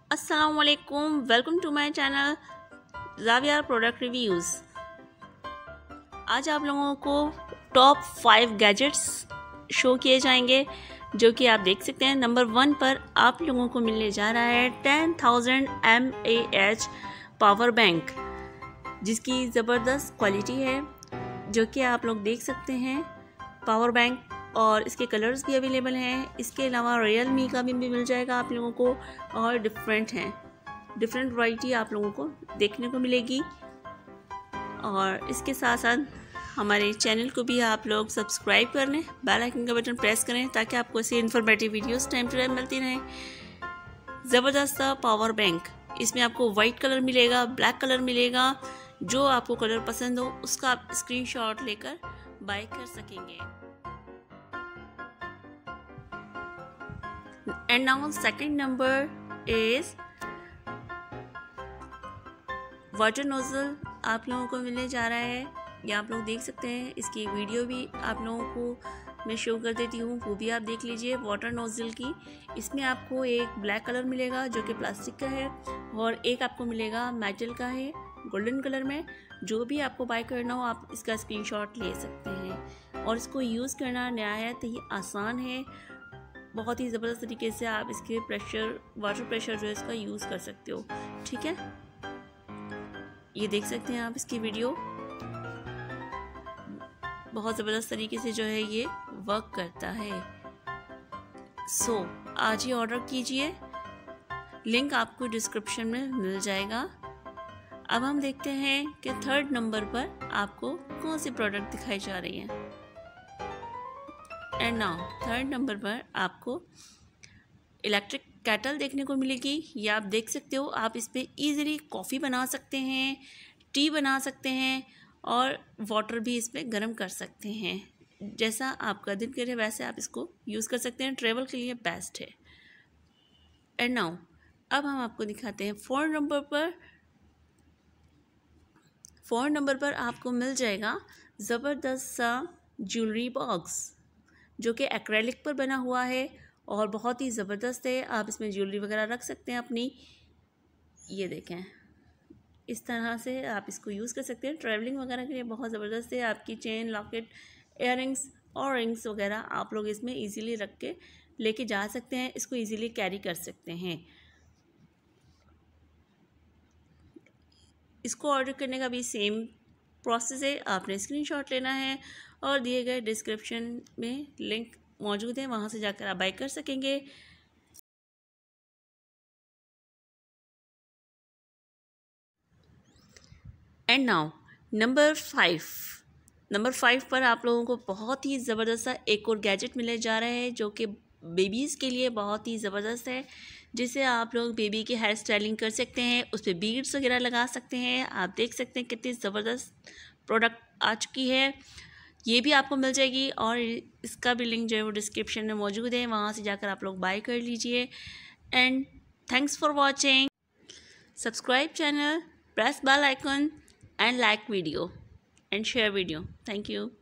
अस्सलामुअलैकुम, welcome to my channel Zavia product reviews. आज आप लोगों को टॉप 5 गैजेट्स शो किए जाएंगे जो कि आप देख सकते हैं। नंबर 1 पर आप लोगों को मिलने जा रहा है 10,000 mAh पावर बैंक, जिसकी ज़बरदस्त क्वालिटी है जो कि आप लोग देख सकते हैं पावर बैंक। और इसके कलर्स भी अवेलेबल हैं। इसके अलावा रियलमी का भी मिल जाएगा आप लोगों को, और डिफरेंट डिफरेंट वैरायटी आप लोगों को देखने को मिलेगी। और इसके साथ साथ हमारे चैनल को भी आप लोग सब्सक्राइब कर लें, बेल आइकन का बटन प्रेस करें ताकि आपको ऐसी informative videos time to time मिलती रहें। ज़बरदस्त पावर बैंक, इसमें आपको वाइट कलर मिलेगा, ब्लैक कलर मिलेगा। जो आपको कलर पसंद हो उसका आप स्क्रीनशॉट लेकर बाय कर सकेंगे। And now second number is water nozzle आप लोगों को मिलने जा रहा है। ये आप लोग देख सकते हैं, इसकी वीडियो भी आप लोगों को मैं शो कर देती हूँ, वो भी आप देख लीजिए वाटर नोजल की। इसमें आपको एक ब्लैक कलर मिलेगा जो कि प्लास्टिक का है, और एक आपको मिलेगा मेटल का है गोल्डन कलर में। जो भी आपको बाय करना हो आप इसका स्क्रीनशॉट ले सकते हैं। और इसको यूज़ करना नहायत ही आसान है। बहुत ही ज़बरदस्त तरीके से आप इसके वाटर प्रेशर जो है इसका यूज़ कर सकते हो। ठीक है, ये देख सकते हैं आप इसकी वीडियो, बहुत ज़बरदस्त तरीके से जो है ये वर्क करता है। आज ही ऑर्डर कीजिए, लिंक आपको डिस्क्रिप्शन में मिल जाएगा। अब हम देखते हैं कि थर्ड नंबर पर आपको कौन सी प्रोडक्ट दिखाई जा रही है। एंड नाउ थर्ड नंबर पर आपको इलेक्ट्रिक केटल देखने को मिलेगी। ये आप देख सकते हो, आप इस पर ईज़िली कॉफ़ी बना सकते हैं, टी बना सकते हैं, और वाटर भी इस पर गर्म कर सकते हैं। जैसा आपका दिन करे वैसे आप इसको यूज़ कर सकते हैं। ट्रैवल के लिए बेस्ट है। एंड नाउ अब हम आपको दिखाते हैं फोर्थ नंबर पर आपको मिल जाएगा ज़बरदस्त सा ज्वेलरी बॉक्स जो कि एक्रेलिक पर बना हुआ है और बहुत ही ज़बरदस्त है। आप इसमें ज्वेलरी वगैरह रख सकते हैं अपनी। ये देखें, इस तरह से आप इसको यूज़ कर सकते हैं। ट्रैवलिंग वगैरह के लिए बहुत ज़बरदस्त है। आपकी चेन, लॉकेट, इयररिंग्स और रिंग्स वगैरह आप लोग इसमें इजीली रख के लेके जा सकते हैं। इसको इजीली कैरी कर सकते हैं। इसको ऑर्डर करने का भी सेम प्रोसेस है। आपने स्क्रीनशॉट लेना है और दिए गए डिस्क्रिप्शन में लिंक मौजूद है, वहाँ से जाकर आप बाय कर सकेंगे। एंड नाउ नंबर 5 पर आप लोगों को बहुत ही ज़बरदस्त सा एक और गैजेट मिलने जा रहा है जो कि बेबीज़ के लिए बहुत ही ज़बरदस्त है, जिसे आप लोग बेबी की हेयर स्टाइलिंग कर सकते हैं, उस पर बीड्स वगैरह लगा सकते हैं। आप देख सकते हैं कितनी ज़बरदस्त प्रोडक्ट आ चुकी है। ये भी आपको मिल जाएगी और इसका भी लिंक जो है वो डिस्क्रिप्शन में मौजूद है, वहाँ से जाकर आप लोग बाय कर लीजिए। And thanks for watching. Subscribe channel, press bell icon and like video and share video. Thank you.